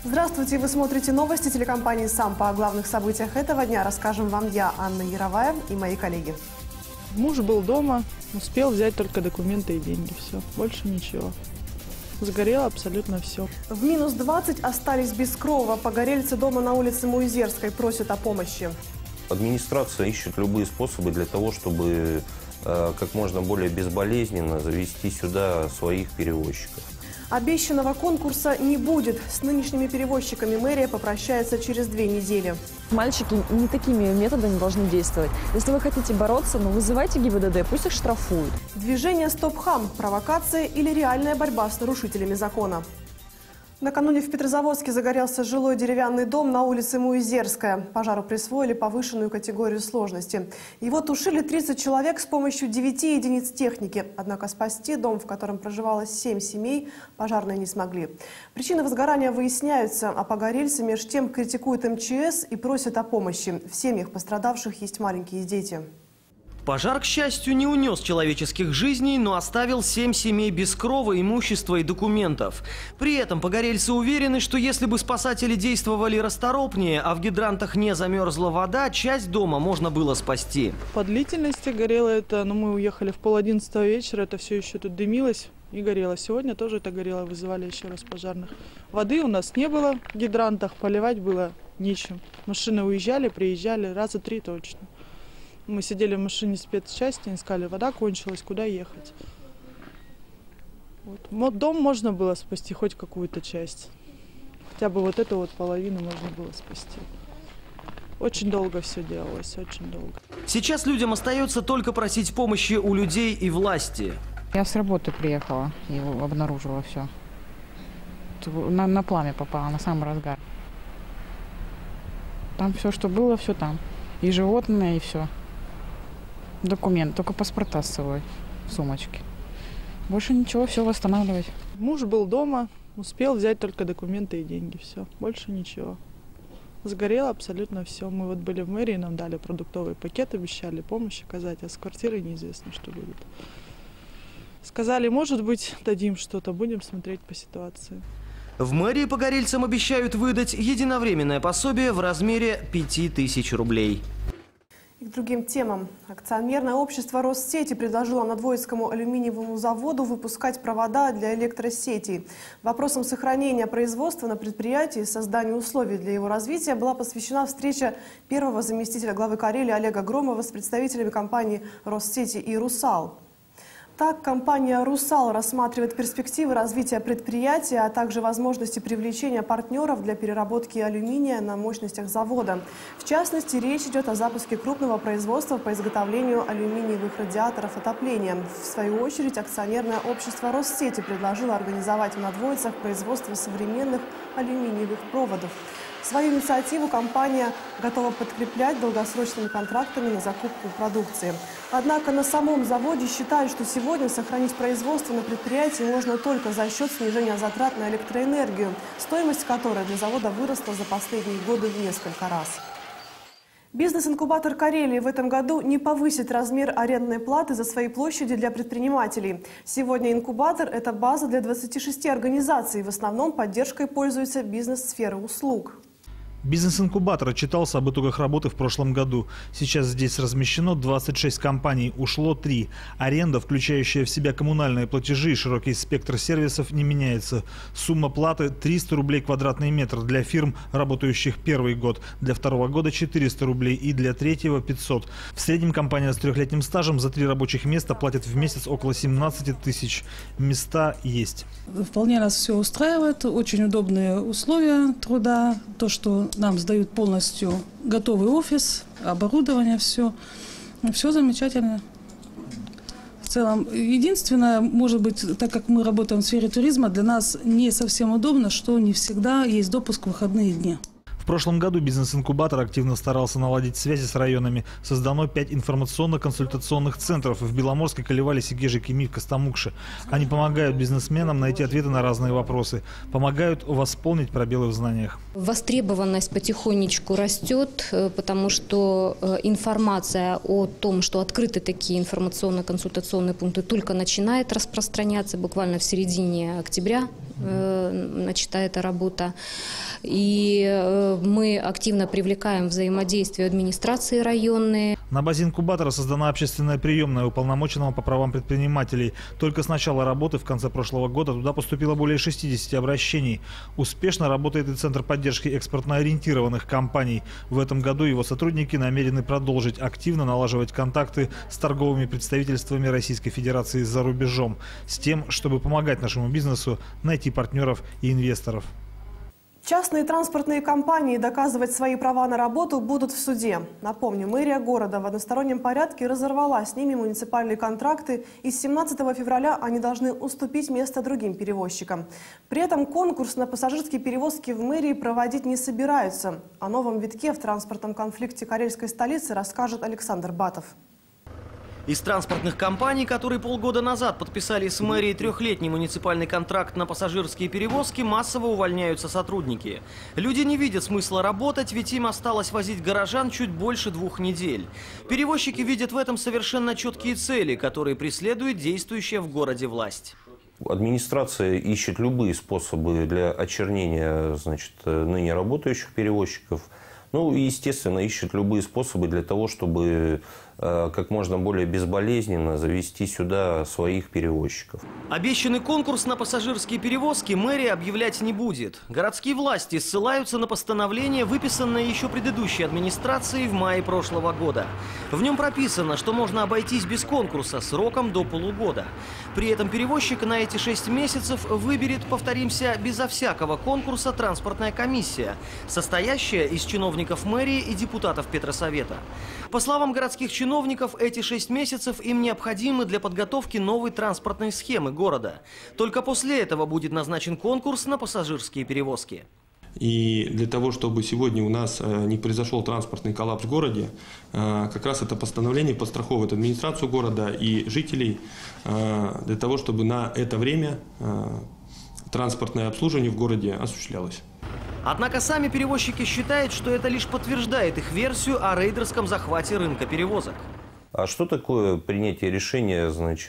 Здравствуйте, вы смотрите новости телекомпании «Сампо». О главных событиях этого дня расскажем вам я, Анна Яровая, и мои коллеги. Муж был дома, успел взять только документы и деньги. Все, больше ничего. Сгорело абсолютно все. В минус 20 остались без крова. Погорельцы дома на улице Муизерской просят о помощи. Администрация ищет любые способы для того, чтобы как можно более безболезненно завести сюда своих перевозчиков. Обещанного конкурса не будет. С нынешними перевозчиками мэрия попрощается через 2 недели. Мальчики не такими методами должны действовать. Если вы хотите бороться, вызывайте ГИБДД, пусть их штрафуют. Движение «Стоп-хам» – провокация или реальная борьба с нарушителями закона? Накануне в Петрозаводске загорелся жилой деревянный дом на улице Муизерская. Пожару присвоили повышенную категорию сложности. Его тушили 30 человек с помощью 9 единиц техники. Однако спасти дом, в котором проживало 7 семей, пожарные не смогли. Причины возгорания выясняются, а погорельцы между тем критикуют МЧС и просят о помощи. В семьях пострадавших есть маленькие дети. Пожар, к счастью, не унес человеческих жизней, но оставил 7 семей без крова, имущества и документов. При этом погорельцы уверены, что если бы спасатели действовали расторопнее, а в гидрантах не замерзла вода, часть дома можно было спасти. По длительности горело это, мы уехали в 10:30 вечера, это все еще тут дымилось и горело. Сегодня тоже это горело, вызывали еще раз пожарных. Воды у нас не было в гидрантах, поливать было нечем. Машины уезжали, приезжали, раза 3 точно. Мы сидели в машине спецчасти, искали, вода кончилась, куда ехать. Дом можно было спасти, хоть какую-то часть. Хотя бы вот эту половину можно было спасти. Очень долго все делалось, очень долго. Сейчас людям остается только просить помощи у людей и власти. Я с работы приехала и обнаружила все. На пламя попала, на самый разгар. Там все, что было, все там. И животные, и все. Документ, только паспорта с собой в сумочке. Больше ничего, все восстанавливать. Муж был дома, успел взять только документы и деньги. Все, больше ничего. Сгорело абсолютно все. Мы были в мэрии, нам дали продуктовый пакет, обещали помощь оказать, а с квартирой неизвестно, что будет. Сказали, может быть, дадим что-то, будем смотреть по ситуации. В мэрии погорельцам обещают выдать единовременное пособие в размере 5000 рублей. И к другим темам. Акционерное общество «Россети» предложило Надвоицкому алюминиевому заводу выпускать провода для электросетей. Вопросам сохранения производства на предприятии и создания условий для его развития была посвящена встреча первого заместителя главы Карелии Олега Громова с представителями компаний «Россети» и «Русал». Так, компания «Русал» рассматривает перспективы развития предприятия, а также возможности привлечения партнеров для переработки алюминия на мощностях завода. В частности, речь идет о запуске крупного производства по изготовлению алюминиевых радиаторов отопления. В свою очередь, акционерное общество «Россети» предложило организовать в Надвоицах производство современных алюминиевых проводов. Свою инициативу компания готова подкреплять долгосрочными контрактами на закупку продукции. Однако на самом заводе считают, что сегодня сохранить производство на предприятии можно только за счет снижения затрат на электроэнергию, стоимость которой для завода выросла за последние годы в несколько раз. Бизнес-инкубатор Карелии в этом году не повысит размер арендной платы за свои площади для предпринимателей. Сегодня инкубатор – это база для 26 организаций. В основном поддержкой пользуется бизнес-сфера услуг. Бизнес-инкубатор отчитался об итогах работы в прошлом году. Сейчас здесь размещено 26 компаний, ушло 3. Аренда, включающая в себя коммунальные платежи и широкий спектр сервисов, не меняется. Сумма платы 300 рублей квадратный метр для фирм, работающих первый год, для второго года 400 рублей и для третьего 500. В среднем компания с 3-летним стажем за 3 рабочих места платит в месяц около 17 тысяч. Места есть. Вполне нас все устраивает, очень удобные условия труда, то, что нам сдают полностью готовый офис, оборудование, все замечательно. В целом, единственное, может быть, так как мы работаем в сфере туризма, для нас не совсем удобно, что не всегда есть допуск в выходные дни. В прошлом году бизнес-инкубатор активно старался наладить связи с районами. Создано 5 информационно-консультационных центров в Беломорске, Калевале, Сегеже, Кеми, Костомукше. Они помогают бизнесменам найти ответы на разные вопросы, помогают восполнить пробелы в знаниях. Востребованность потихонечку растет, потому что информация о том, что открыты такие информационно-консультационные пункты, только начинает распространяться. Буквально в середине октября начата эта работа. И мы активно привлекаем взаимодействие администрации районной. На базе инкубатора создана общественная приемная уполномоченного по правам предпринимателей. Только с начала работы в конце прошлого года туда поступило более 60 обращений. Успешно работает и Центр поддержки экспортно-ориентированных компаний. В этом году его сотрудники намерены продолжить активно налаживать контакты с торговыми представительствами Российской Федерации за рубежом, с тем, чтобы помогать нашему бизнесу найти партнеров и инвесторов. Частные транспортные компании доказывать свои права на работу будут в суде. Напомню, мэрия города в одностороннем порядке разорвала с ними муниципальные контракты, и с 17 февраля они должны уступить место другим перевозчикам. При этом конкурс на пассажирские перевозки в мэрии проводить не собираются. О новом витке в транспортном конфликте карельской столицы расскажет Александр Батов. Из транспортных компаний, которые полгода назад подписали с мэрией трехлетний муниципальный контракт на пассажирские перевозки, массово увольняются сотрудники. Люди не видят смысла работать, ведь им осталось возить горожан чуть больше 2 недель. Перевозчики видят в этом совершенно четкие цели, которые преследует действующая в городе власть. Администрация ищет любые способы для очернения, ныне работающих перевозчиков. Ну и, естественно, ищет любые способы для того, чтобы как можно более безболезненно завести сюда своих перевозчиков. Обещанный конкурс на пассажирские перевозки мэрия объявлять не будет. Городские власти ссылаются на постановление, выписанное еще предыдущей администрацией в мае прошлого года. В нем прописано, что можно обойтись без конкурса сроком до полугода. При этом перевозчик на эти 6 месяцев выберет, повторимся, безо всякого конкурса транспортная комиссия, состоящая из чиновников мэрии и депутатов Петросовета. По словам городских чиновников, эти 6 месяцев им необходимы для подготовки новой транспортной схемы города. Только после этого будет назначен конкурс на пассажирские перевозки. И для того, чтобы сегодня у нас не произошел транспортный коллапс в городе, как раз это постановление подстраховывает администрацию города и жителей для того, чтобы на это время транспортное обслуживание в городе осуществлялось. Однако сами перевозчики считают, что это лишь подтверждает их версию о рейдерском захвате рынка перевозок. А что такое принятие решения,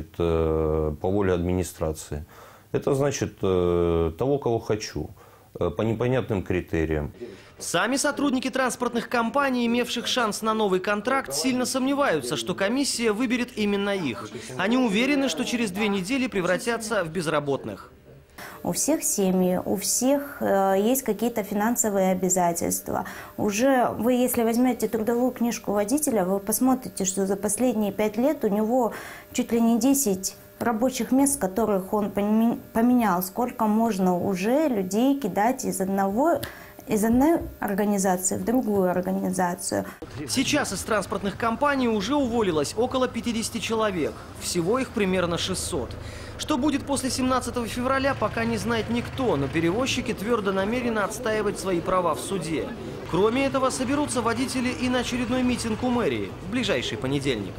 по воле администрации? Это значит того, кого хочу, по непонятным критериям. Сами сотрудники транспортных компаний, имевших шанс на новый контракт, сильно сомневаются, что комиссия выберет именно их. Они уверены, что через 2 недели превратятся в безработных. У всех семьи, у всех есть какие-то финансовые обязательства. Уже вы, если возьмете трудовую книжку водителя, вы посмотрите, что за последние 5 лет у него чуть ли не 10 рабочих мест, которых он поменял. Сколько можно уже людей кидать из одной организации в другую организацию. Сейчас из транспортных компаний уже уволилось около 50 человек. Всего их примерно 600. Что будет после 17 февраля, пока не знает никто, но перевозчики твердо намерены отстаивать свои права в суде. Кроме этого, соберутся водители и на очередной митинг у мэрии в ближайший понедельник.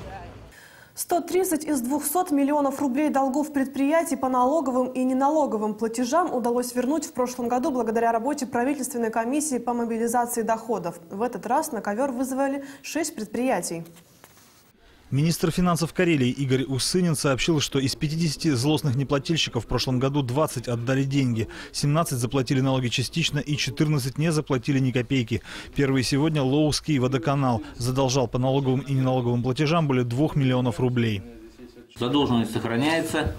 130 из 200 миллионов рублей долгов предприятий по налоговым и неналоговым платежам удалось вернуть в прошлом году благодаря работе правительственной комиссии по мобилизации доходов. В этот раз на ковер вызвали 6 предприятий. Министр финансов Карелии Игорь Усынин сообщил, что из 50 злостных неплательщиков в прошлом году 20 отдали деньги, 17 заплатили налоги частично и 14 не заплатили ни копейки. Первый сегодня Лоуский водоканал задолжал по налоговым и неналоговым платежам более 2 миллионов рублей. Задолженность сохраняется.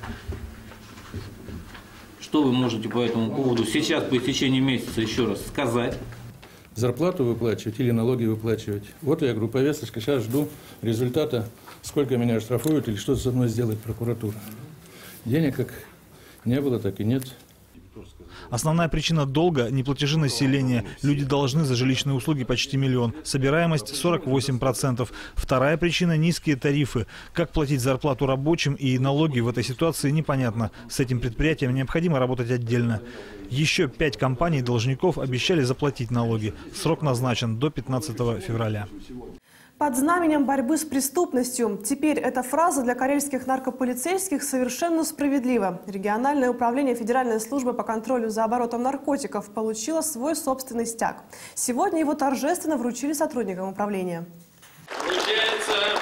Что вы можете по этому поводу сейчас, по истечении месяца, еще раз сказать? Зарплату выплачивать или налоги выплачивать. Вот я, повесточка, сейчас жду результата, сколько меня оштрафуют или что со мной сделает прокуратура. Денег как не было, так и нет. Основная причина долга – неплатежи населения. Люди должны за жилищные услуги почти 1 миллион. Собираемость 48%. Вторая причина – низкие тарифы. Как платить зарплату рабочим и налоги в этой ситуации непонятно. С этим предприятием необходимо работать отдельно. Еще 5 компаний-должников обещали заплатить налоги. Срок назначен до 15 февраля. Под знаменем борьбы с преступностью. Теперь эта фраза для карельских наркополицейских совершенно справедлива. Региональное управление Федеральной службы по контролю за оборотом наркотиков получило свой собственный стяг. Сегодня его торжественно вручили сотрудникам управления. Вручается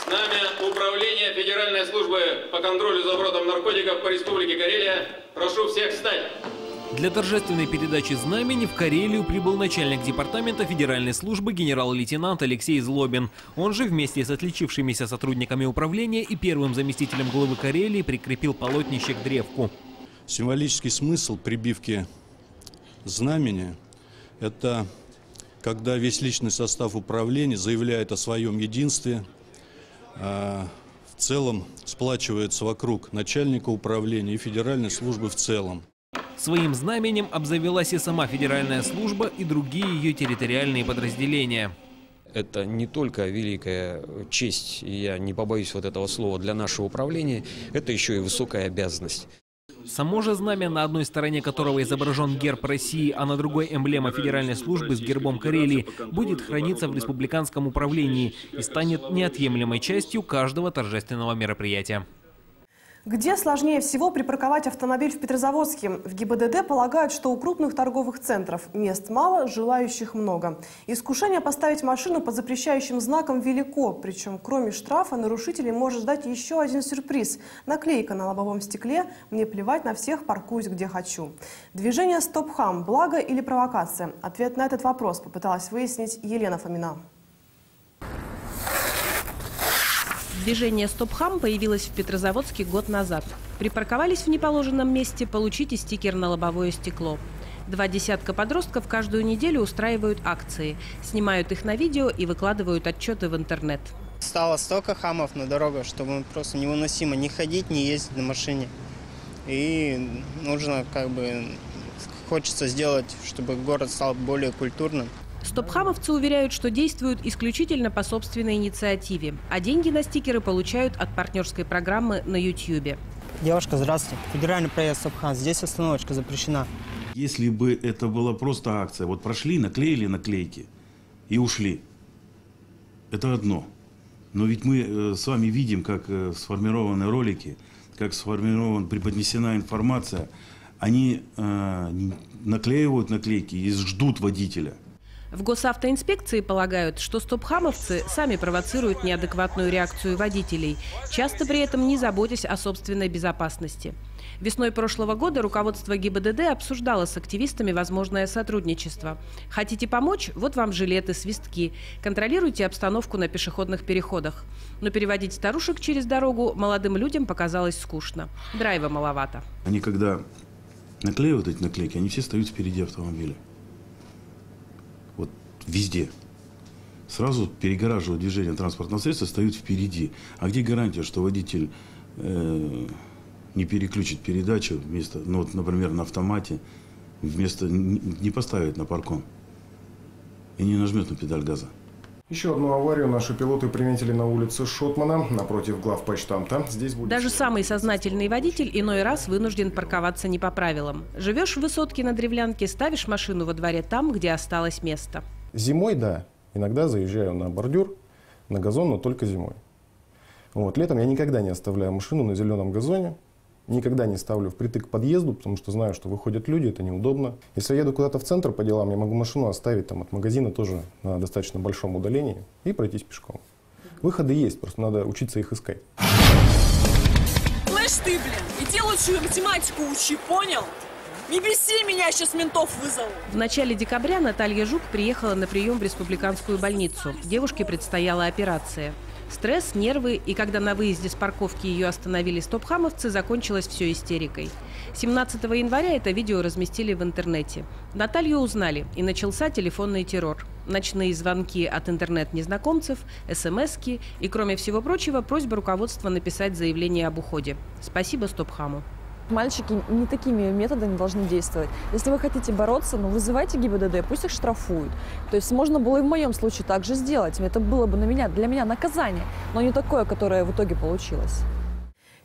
нами Управление Федеральной службы по контролю за оборотом наркотиков по Республике Карелия. Прошу всех встать. Для торжественной передачи знамени в Карелию прибыл начальник департамента Федеральной службы генерал-лейтенант Алексей Злобин. Он же вместе с отличившимися сотрудниками управления и первым заместителем главы Карелии прикрепил полотнище к древку. Символический смысл прибивки знамени – это когда весь личный состав управления заявляет о своем единстве, в целом сплачивается вокруг начальника управления и федеральной службы в целом. Своим знаменем обзавелась и сама федеральная служба, и другие ее территориальные подразделения. Это не только великая честь, и я не побоюсь вот этого слова, для нашего управления, это еще и высокая обязанность. Само же знамя, на одной стороне которого изображен герб России, а на другой эмблема Федеральной службы с гербом Карелии, будет храниться в республиканском управлении и станет неотъемлемой частью каждого торжественного мероприятия. Где сложнее всего припарковать автомобиль в Петрозаводске? В ГИБДД полагают, что у крупных торговых центров мест мало, желающих много. Искушение поставить машину под запрещающим знаком велико. Причем, кроме штрафа, нарушителей может ждать еще один сюрприз. Наклейка на лобовом стекле «Мне плевать на всех, паркуюсь где хочу». Движение «Стоп-хам» – благо или провокация? Ответ на этот вопрос попыталась выяснить Елена Фомина. Движение «Стоп-хам» появилось в Петрозаводске год назад. Припарковались в неположенном месте, получите стикер на лобовое стекло. 20 подростков каждую неделю устраивают акции, снимают их на видео и выкладывают отчеты в интернет. Стало столько хамов на дорогах, что просто невыносимо не ходить, не ездить на машине. И нужно хочется сделать, чтобы город стал более культурным. Стоп-хамовцы уверяют, что действуют исключительно по собственной инициативе, а деньги на стикеры получают от партнерской программы на YouTube. Девушка, здравствуйте. Федеральный проезд Стоп-хам. Здесь остановочка запрещена. Если бы это была просто акция, вот прошли, наклеили наклейки и ушли, это одно. Но ведь мы с вами видим, как сформированы ролики, как преподнесена информация. Они наклеивают наклейки и ждут водителя. В госавтоинспекции полагают, что стоп-хамовцы сами провоцируют неадекватную реакцию водителей, часто при этом не заботясь о собственной безопасности. Весной прошлого года руководство ГИБДД обсуждало с активистами возможное сотрудничество. Хотите помочь? Вот вам жилеты, свистки. Контролируйте обстановку на пешеходных переходах. Но переводить старушек через дорогу молодым людям показалось скучно. Драйва маловато. Они когда наклеивают эти наклейки, они все стоят впереди автомобиля. Вот везде. Сразу перегораживают движение транспортного средства, стоят впереди. А где гарантия, что водитель не переключит передачу вместо, например, на автомате, не поставит на паркон и не нажмет на педаль газа? Еще одну аварию наши пилоты приметили на улице Шотмана, напротив главпочтамта. Здесь будет... Даже самый сознательный водитель иной раз вынужден парковаться не по правилам. Живешь в высотке на Древлянке, ставишь машину во дворе там, где осталось место. Зимой, да, иногда заезжаю на бордюр, на газон, но только зимой. Летом я никогда не оставляю машину на зеленом газоне. Никогда не ставлю впритык к подъезду, потому что знаю, что выходят люди, это неудобно. Если я еду куда-то в центр по делам, я могу машину оставить от магазина тоже на достаточно большом удалении и пройтись пешком. Выходы есть, просто надо учиться их искать. Слышь ты, иди лучшую математику учи, понял? Не беси меня, сейчас ментов вызову. В начале декабря Наталья Жук приехала на прием в республиканскую больницу. Девушке предстояла операция. Стресс, нервы, и когда на выезде с парковки ее остановили стоп-хамовцы, закончилось все истерикой. 17 января это видео разместили в интернете. Наталью узнали, и начался телефонный террор. Ночные звонки от интернет-незнакомцев, смс-ки и, кроме всего прочего, просьба руководства написать заявление об уходе. Спасибо стоп-хаму. Мальчики не такими методами должны действовать. Если вы хотите бороться, вызывайте ГИБДД, пусть их штрафуют. То есть можно было и в моем случае так же сделать. Это было бы для меня наказание, но не такое, которое в итоге получилось.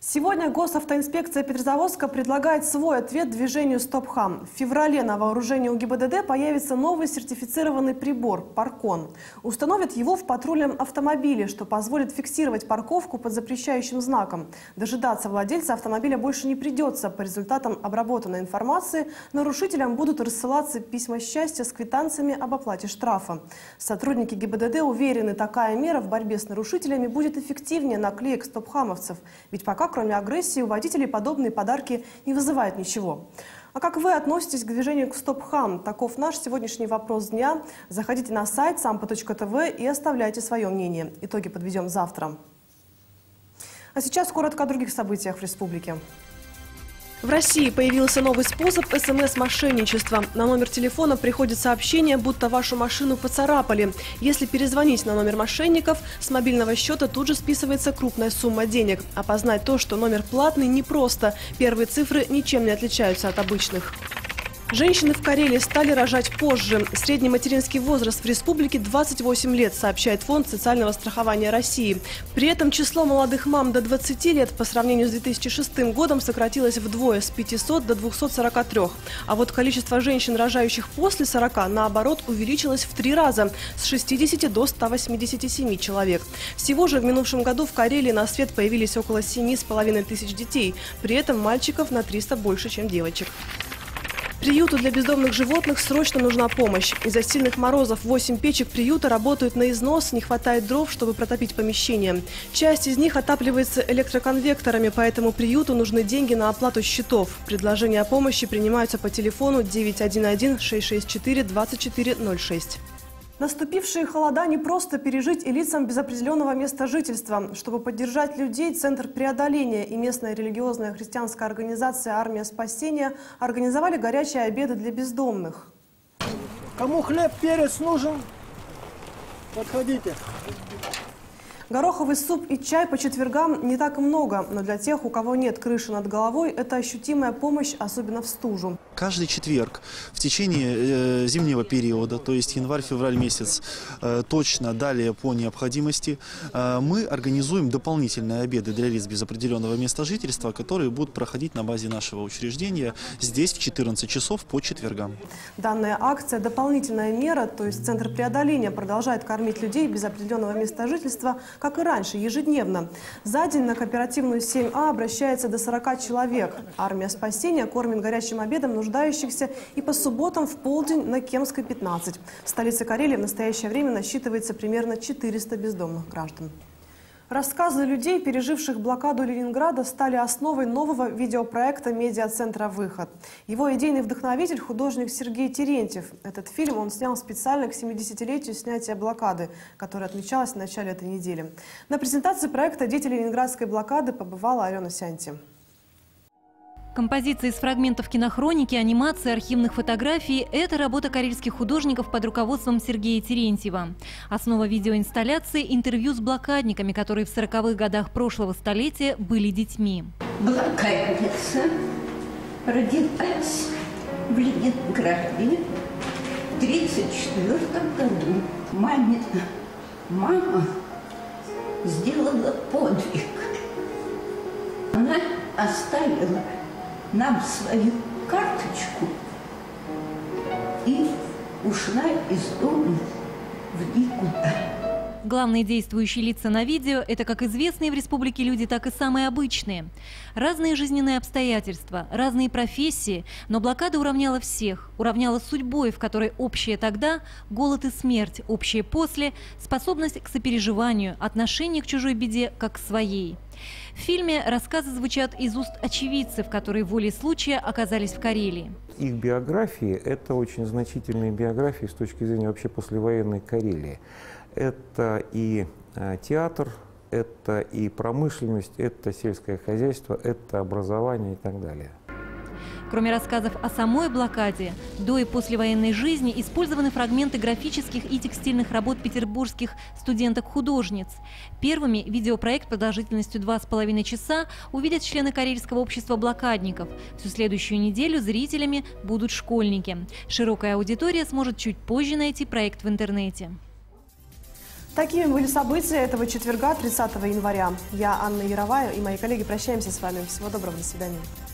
Сегодня госавтоинспекция Петрозаводска предлагает свой ответ движению «Стоп-хам». В феврале на вооружении у ГИБДД появится новый сертифицированный прибор «Паркон». Установят его в патрульном автомобиле, что позволит фиксировать парковку под запрещающим знаком. Дожидаться владельца автомобиля больше не придется. По результатам обработанной информации нарушителям будут рассылаться письма счастья с квитанциями об оплате штрафа. Сотрудники ГИБДД уверены, такая мера в борьбе с нарушителями будет эффективнее наклеек стоп-хамовцев. Ведь пока кроме агрессии у водителей подобные подарки не вызывают ничего. А как вы относитесь к движению «Стоп-хам»? Таков наш сегодняшний вопрос дня. Заходите на сайт sampo.tv и оставляйте свое мнение. Итоги подведем завтра. А сейчас коротко о других событиях в республике. В России появился новый способ СМС-мошенничества. На номер телефона приходит сообщение, будто вашу машину поцарапали. Если перезвонить на номер мошенников, с мобильного счета тут же списывается крупная сумма денег. Опознать то, что номер платный, непросто. Первые цифры ничем не отличаются от обычных. Женщины в Карелии стали рожать позже. Средний материнский возраст в республике 28 лет, сообщает Фонд социального страхования России. При этом число молодых мам до 20 лет по сравнению с 2006 годом сократилось вдвое, с 500 до 243. А вот количество женщин, рожающих после 40, наоборот, увеличилось в 3 раза, с 60 до 187 человек. Всего же в минувшем году в Карелии на свет появились около 7,5 тысяч детей. При этом мальчиков на 300 больше, чем девочек. Приюту для бездомных животных срочно нужна помощь. Из-за сильных морозов 8 печек приюта работают на износ, не хватает дров, чтобы протопить помещение. Часть из них отапливается электроконвекторами, поэтому приюту нужны деньги на оплату счетов. Предложения о помощи принимаются по телефону 911-664-2406. Наступившие холода не просто пережить и лицам без определенного места жительства. Чтобы поддержать людей, Центр преодоления и местная религиозная христианская организация «Армия спасения» организовали горячие обеды для бездомных. Кому хлеб, перец нужен, подходите. Гороховый суп и чай по четвергам не так много, но для тех, у кого нет крыши над головой, это ощутимая помощь, особенно в стужу. Каждый четверг в течение зимнего периода, то есть январь-февраль месяц, точно далее по необходимости, мы организуем дополнительные обеды для лиц без определенного места жительства, которые будут проходить на базе нашего учреждения здесь в 14 часов по четвергам. Данная акция – дополнительная мера, то есть Центр преодоления продолжает кормить людей без определенного места жительства, как и раньше, ежедневно. За день на кооперативную 7А обращается до 40 человек. Армия спасения кормит горячим обедом нуждающихся и по субботам в полдень на Кемской, 15. В столице Карелии в настоящее время насчитывается примерно 400 бездомных граждан. Рассказы людей, переживших блокаду Ленинграда, стали основой нового видеопроекта медиацентра «Выход». Его идейный вдохновитель – художник Сергей Терентьев. Этот фильм он снял специально к 70-летию снятия блокады, которая отмечалась в начале этой недели. На презентации проекта «Дети ленинградской блокады» побывала Алена Сянти. Композиции из фрагментов кинохроники, анимации, архивных фотографий – это работа карельских художников под руководством Сергея Терентьева. Основа видеоинсталляции – интервью с блокадниками, которые в 40-х годах прошлого столетия были детьми. Блокадница родилась в Ленинграде в 1934 году. Мама сделала подвиг. Она оставила нам свою карточку и ушла из дома в никуда. Главные действующие лица на видео – это как известные в республике люди, так и самые обычные. Разные жизненные обстоятельства, разные профессии, но блокада уравняла всех. Уравняла судьбой, в которой общее тогда – голод и смерть, общее после – способность к сопереживанию, отношение к чужой беде как к своей. В фильме рассказы звучат из уст очевидцев, которые волей случая оказались в Карелии. Их биографии – это очень значительные биографии с точки зрения вообще послевоенной Карелии. Это и театр, это и промышленность, это сельское хозяйство, это образование и так далее. Кроме рассказов о самой блокаде, до и послевоенной жизни использованы фрагменты графических и текстильных работ петербургских студенток-художниц. Первыми видеопроект продолжительностью 2,5 часа увидят члены Карельского общества блокадников. Всю следующую неделю зрителями будут школьники. Широкая аудитория сможет чуть позже найти проект в интернете. Такими были события этого четверга, 30 января. Я, Анна Яровая, и мои коллеги прощаемся с вами. Всего доброго, до свидания.